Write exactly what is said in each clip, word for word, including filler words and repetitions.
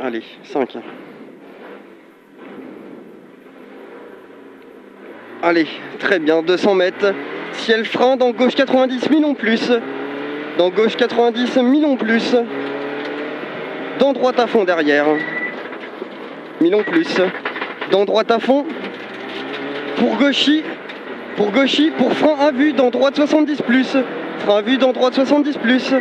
Allez, cinq. Allez, très bien, deux cents mètres. Ciel frein, dans gauche quatre-vingt-dix, millions plus. Dans gauche quatre-vingt-dix, millions plus. Dans droite à fond derrière. Millions plus. Dans droite à fond. Pour gauchy. Pour gauchy, pour frein à vue, dans droite soixante-dix plus. Frein à vue, dans droite soixante-dix plus.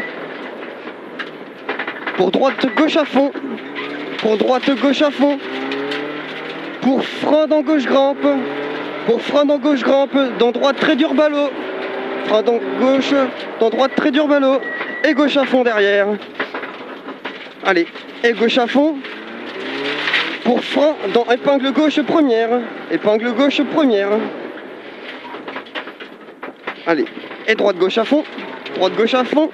Pour droite gauche à fond. Pour droite gauche à fond. Pour frein dans gauche grimpe. Pour frein dans gauche grimpe. Dans droite très dur ballot. Frein dans gauche. Dans droite très dur ballot. Et gauche à fond derrière. Allez. Et gauche à fond. Pour frein dans épingle gauche première. Épingle gauche première. Allez. Et droite gauche à fond. Droite gauche à fond.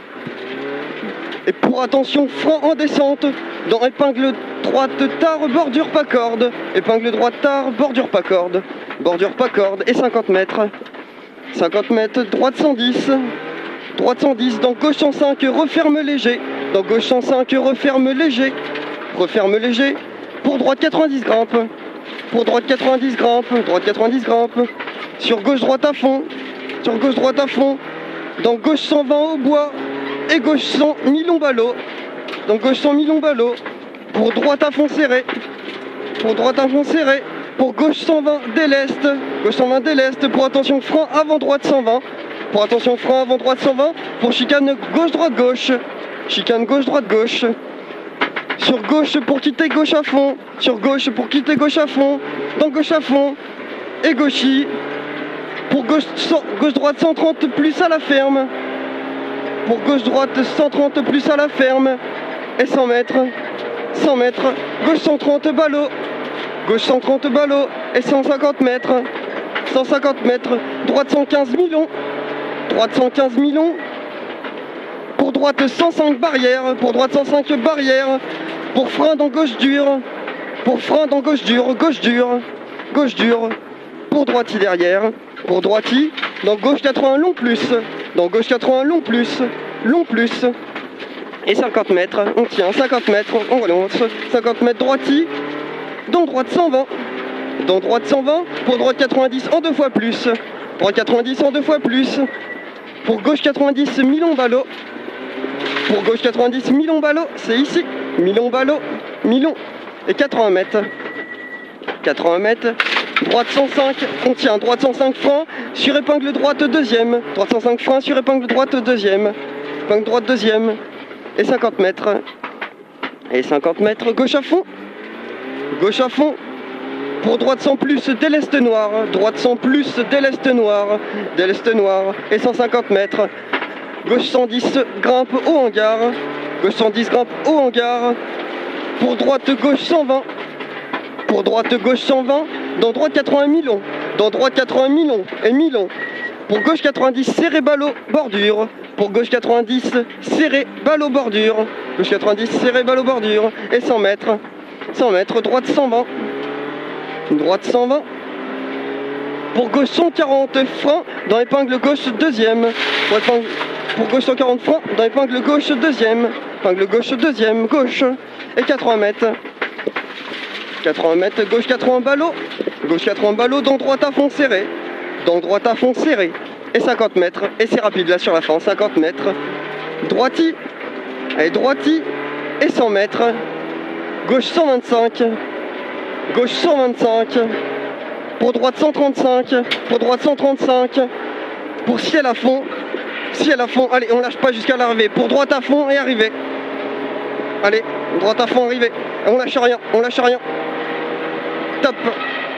Et pour attention, frein en descente. Dans épingle droite tard, bordure pas corde. Épingle droite tard, bordure pas corde. Bordure pas corde. Et cinquante mètres. cinquante mètres, droite cent dix. Droite cent dix, dans gauche cent cinq, referme léger. Dans gauche cent cinq, referme léger. Referme léger. Pour droite quatre-vingt-dix, grimpe. Pour droite quatre-vingt-dix, grimpe. Droite quatre-vingt-dix, grimpe. Sur gauche droite à fond. Sur gauche droite à fond. Dans gauche cent vingt au bois. Et gauche cent, mi-long ballot. Dans gauche cent, mi-long ballot. Pour droite à fond serré. Pour droite à fond serré. Pour gauche cent vingt, déleste. Gauche cent vingt, déleste. Pour attention, frein avant droite cent vingt. Pour attention, frein avant droite cent vingt. Pour chicane gauche droite gauche. Chicane gauche droite gauche. Sur gauche pour quitter gauche à fond. Sur gauche pour quitter gauche à fond. Dans gauche à fond. Et gauchy. Pour gauche, gauche droite cent trente plus à la ferme. Pour gauche droite cent trente plus à la ferme. Et cent mètres. cent mètres. Gauche cent trente ballot. Gauche cent trente ballot. Et cent cinquante mètres. cent cinquante mètres. Droite cent quinze millions. Droite cent quinze millions. Pour droite cent cinq barrières. Pour droite cent cinq barrières. Pour frein dans gauche dure. Pour frein dans gauche dure. Gauche dure. Gauche dure. Pour droiti derrière. Pour droiti. Dans gauche quatre-vingts long plus. Dans gauche quatre-vingts long plus. Long plus. Et cinquante mètres. On tient. cinquante mètres. On relance. cinquante mètres droiti. Dans droite cent vingt. Dans droite cent vingt. Pour droite quatre-vingt-dix en deux fois plus. Droite quatre-vingt-dix en deux fois plus. Pour gauche quatre-vingt-dix, mi-long ballot. Pour gauche quatre-vingt-dix, mi-long ballot. C'est ici. Mi-long ballot. Mi-long. Et quatre-vingts mètres. quatre-vingts mètres. Droite cent cinq. On tient. Droite cent cinq frein. Sur épingle droite deuxième. Droite cent cinq frein. Sur épingle droite deuxième. Épingle droite deuxième. Et cinquante mètres. Et cinquante mètres. Gauche à fond. Gauche à fond. Pour droite cent plus, déleste noir. Droite cent plus, déleste noir. Déleste noir. Et cent cinquante mètres. Gauche cent dix, grimpe au hangar. Gauche cent dix, grimpe au hangar. Pour droite gauche cent vingt. Pour droite gauche cent vingt. Dans droite quatre-vingts mi-long. Dans droite quatre-vingts mi-long. Et mi-long. Pour gauche quatre-vingt-dix, serré ballot, bordure. Pour gauche quatre-vingt-dix, serré ballot, bordure. Gauche quatre-vingt-dix, serré ballot, bordure. Et cent mètres. cent mètres, droite cent vingt. Droite cent vingt. Pour gauche cent quarante, frein dans épingle gauche deuxième. Pour, épingle, pour gauche cent quarante frein dans épingle gauche deuxième. Épingle gauche deuxième, gauche. Et quatre-vingts mètres. quatre-vingts mètres, gauche quatre-vingts ballot. Gauche quatre-vingts ballot, dans droite à fond serré. Dans droite à fond serré. Et cinquante mètres. Et c'est rapide là sur la fin, cinquante mètres. Droiti. Et droiti. Et cent mètres. Gauche cent vingt-cinq. Gauche cent vingt-cinq. Pour droite cent trente-cinq. Pour droite cent trente-cinq. Pour ciel à fond. Ciel à fond. Allez, on lâche pas jusqu'à l'arrivée. Pour droite à fond et arrivée. Allez, droite à fond, arrivée. On lâche rien, on lâche rien. Top.